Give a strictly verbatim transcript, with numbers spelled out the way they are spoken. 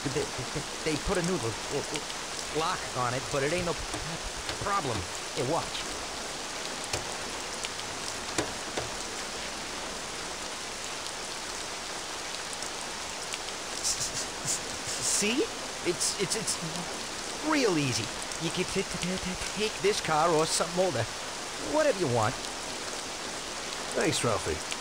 They, they, they put a new lock on it, but it ain't no problem. Here, watch. See? It's it's it's real easy. You can t t t take this car or something older, whatever you want. Thanks, Ralphie.